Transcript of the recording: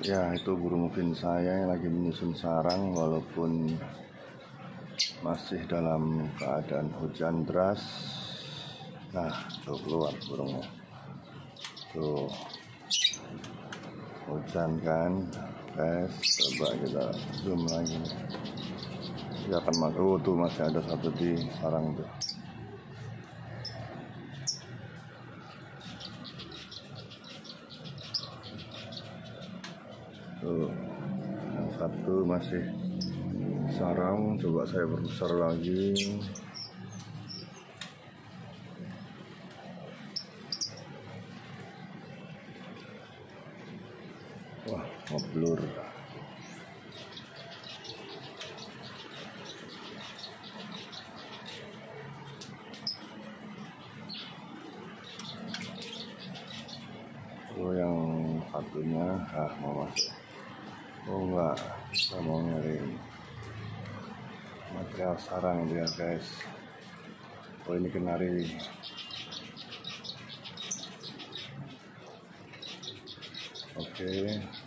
Ya, itu burung fin saya yang lagi menyusun sarang walaupun masih dalam keadaan hujan deras. Nah, tuh keluar burungnya. Tuh hujan kan, guys. Coba kita zoom lagi. Dia akan masuk. Tuh masih ada satu di sarang tuh. Tuh, yang satu masih sarang. Coba saya perbesar lagi. Wah, ngeblur. Oh, yang satunya mau masuk. Oh enggak, saya mau nyari material sarang dia, guys. Oh, ini kenari. Oke.